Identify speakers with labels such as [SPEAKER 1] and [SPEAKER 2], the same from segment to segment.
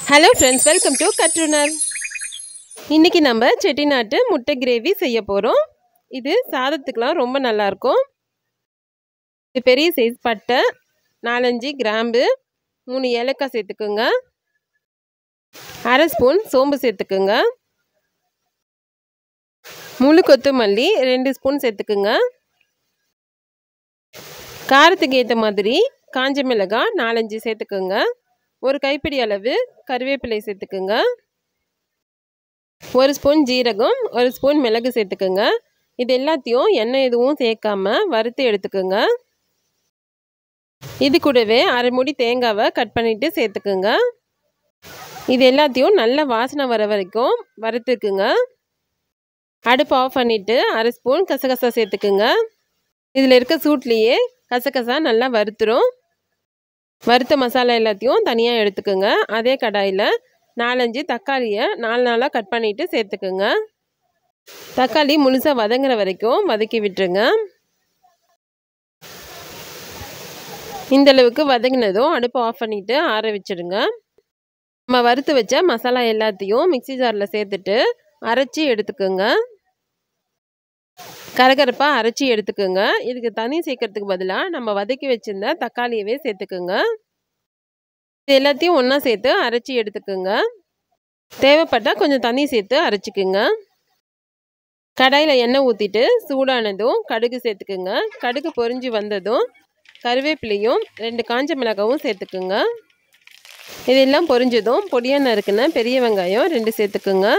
[SPEAKER 1] Hello friends, welcome to Chettinad. இன்னைக்கு நம்ம செட்டிநாட்டு முட்டை கிரேவி செய்ய போறோம். இது சாதத்துக்குலாம் ரொம்ப நல்லா இருக்கும். இது பெரிய சைஸ் பட்டை, 4-5 கிராம்பு, 3 ஏலக்காய் சேர்த்துக்கோங்க. 1/2 ஸ்பூன் சோம்பு சேர்த்துக்கோங்க. முழு கொத்தமல்லி 2 ஸ்பூன் சேர்த்துக்கோங்க. காரத்துக்கு ஏற்ற மாதிரி காஞ்ச மிளகாய் 4-5 சேர்த்துக்கோங்க. ஒரு கைப்பிடி அளவு கறிவேப்பிலை சேர்த்துக்கோங்க. 1 ஸ்பூன் ஜீரகம், 1 ஸ்பூன் மிளகு சேர்த்துக்கோங்க. இது எல்லாத்தையும் எண்ணெய் எதுவும் சேர்க்காம வறுத்து எடுத்துக்கோங்க. இது கூடவே 1/2 மூடி தேங்காவை கட் பண்ணிட்டு சேர்த்துக்கோங்க. இது எல்லாத்தையும் நல்ல வாசனை வர வரைக்கும் வறுத்துக்குங்க. அடுப்பு ஆஃப் பண்ணிட்டு 1/2 ஸ்பூன் கசகசா சேர்த்துக்குங்க. இதில் இருக்க சூட்லேயே கசகசா நல்லா வறுத்துரும். வறுத்த மசாலா எல்லாத்தையும் தனியாக எடுத்துக்கோங்க. அதே கடாயில் 4-5 தக்காளியை 4 கட் பண்ணிவிட்டு சேர்த்துக்குங்க. தக்காளி முழுசாக வதங்குற வரைக்கும் வதக்கி விட்டுருங்க. இந்தளவுக்கு வதங்கினதும் அடுப்பு ஆஃப் பண்ணிவிட்டு ஆற வச்சுடுங்க. நம்ம வறுத்து வச்ச மசாலா எல்லாத்தையும் மிக்சி ஜாரில் சேர்த்துட்டு அரைச்சி எடுத்துக்கோங்க. கரகரப்பாக அரைச்சி எடுத்துக்கோங்க. இதுக்கு தண்ணி சேர்க்கறதுக்கு பதிலாக நம்ம வதக்கி வச்சுருந்த தக்காளியவே சேர்த்துக்கோங்க. இது எல்லாத்தையும் ஒன்றா சேர்த்து அரைச்சி எடுத்துக்கோங்க. தேவைப்பட்டால் கொஞ்சம் தண்ணி சேர்த்து அரைச்சிக்கோங்க. கடாயில் எண்ணெய் ஊற்றிட்டு சூடானதும் கடுகு சேர்த்துக்குங்க. கடுகு பொரிஞ்சு வந்ததும் கருவேப்பிலையும் 2 காஞ்ச மிளகாவும் சேர்த்துக்குங்க. இதெல்லாம் பொரிஞ்சதும் பொடியாக நறுக்குன பெரிய வெங்காயம் 2 சேர்த்துக்குங்க.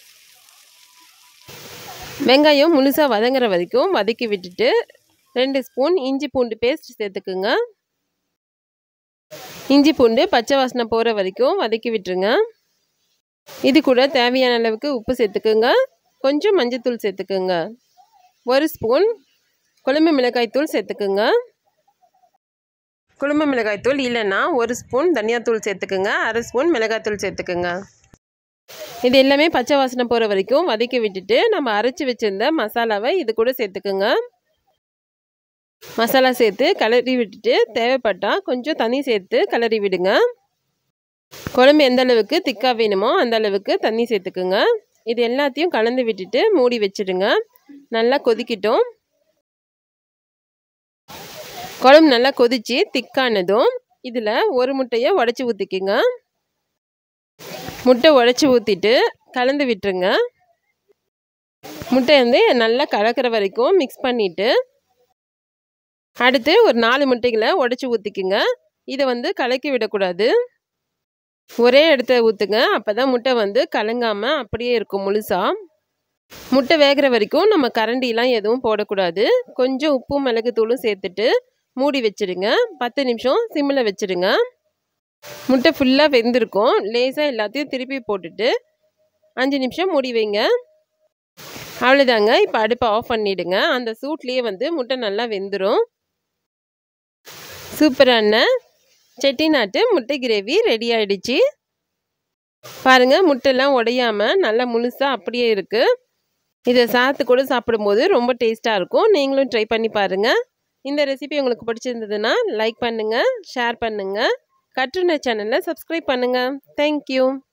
[SPEAKER 1] வெங்காயம் முழுசாக வதங்குற வரைக்கும் வதக்கி விட்டுட்டு 2 ஸ்பூன் இஞ்சி பூண்டு பேஸ்ட் சேர்த்துக்குங்க. இஞ்சி பூண்டு பச்சை வாசனை போகிற வரைக்கும் வதக்கி விட்டுருங்க. இது கூட தேவையான அளவுக்கு உப்பு சேர்த்துக்குங்க. கொஞ்சம் மஞ்சத்தூள் சேர்த்துக்குங்க. 1 ஸ்பூன் குழம்பு மிளகாய்த்தூள் சேர்த்துக்குங்க. குழம்பு மிளகாய்த்தூள் இல்லைன்னா 1 ஸ்பூன் தனியாத்தூள் சேர்த்துக்குங்க. 1/2 ஸ்பூன் மிளகாய்த்தூள் சேர்த்துக்குங்க. இது எல்லாமே பச்சை வாசனை போகிற வரைக்கும் வதக்கி விட்டுட்டு நம்ம அரைச்சி வச்சுருந்த மசாலாவை இது கூட சேர்த்துக்குங்க. மசாலா சேர்த்து கிளறி விட்டுட்டு தேவைப்பட்டால் கொஞ்சம் தண்ணி சேர்த்து கிளறி விடுங்க. குழம்பு எந்த அளவுக்கு திக்காக வேணுமோ அந்த அளவுக்கு தண்ணி சேர்த்துக்குங்க. இது எல்லாத்தையும் கலந்து விட்டுட்டு மூடி வச்சுடுங்க. நல்லா கொதிக்கிட்டோம். குழம்பு நல்லா கொதித்து திக்கானதும் இதில் ஒரு முட்டையை உடச்சி ஊற்றிக்குங்க. முட்டை உடச்சி ஊற்றிட்டு கலந்து விட்டுருங்க. முட்டை நல்லா கலக்கிற வரைக்கும் மிக்ஸ் பண்ணிவிட்டு அடுத்து ஒரு 4 முட்டைகளை உடச்சி ஊற்றிக்குங்க. இதை கலக்கி விடக்கூடாது. ஒரே இடத்த ஊற்றுங்க. அப்போ தான் முட்டை கலங்காமல் அப்படியே இருக்கும் முழுசாக. முட்டை வேகிற வரைக்கும் நம்ம கரண்டிலாம் எதுவும் போடக்கூடாது. கொஞ்சம் உப்பு மிளகு தூளும் சேர்த்துட்டு மூடி வச்சுடுங்க. 10 நிமிஷம் சிம்மில் வச்சுடுங்க. முட்டை ஃபுல்லாக வெந்திருக்கும். லேசாக எல்லாத்தையும் திருப்பி போட்டுட்டு 5 நிமிஷம் மூடி வைங்க. அவ்வளோதாங்க. இப்போ அடுப்பை ஆஃப் பண்ணிவிடுங்க. அந்த சூட்லேயே முட்டை நல்லா வெந்துடும். சூப்பரான செட்டிநாட்டு முட்டை கிரேவி ரெடி ஆகிடுச்சு. பாருங்கள், முட்டைலாம் உடையாமல் நல்லா முழுசாக அப்படியே இருக்குது. இதை சாத்து கூட சாப்பிடும்போது ரொம்ப டேஸ்ட்டாக இருக்கும். நீங்களும் ட்ரை பண்ணி பாருங்கள். இந்த ரெசிபி உங்களுக்கு பிடிச்சிருந்ததுன்னா லைக் பண்ணுங்கள், ஷேர் பண்ணுங்கள். Chettinad சேனலை சப்ஸ்கிரைப் பண்ணுங்கள். தேங்க்யூ.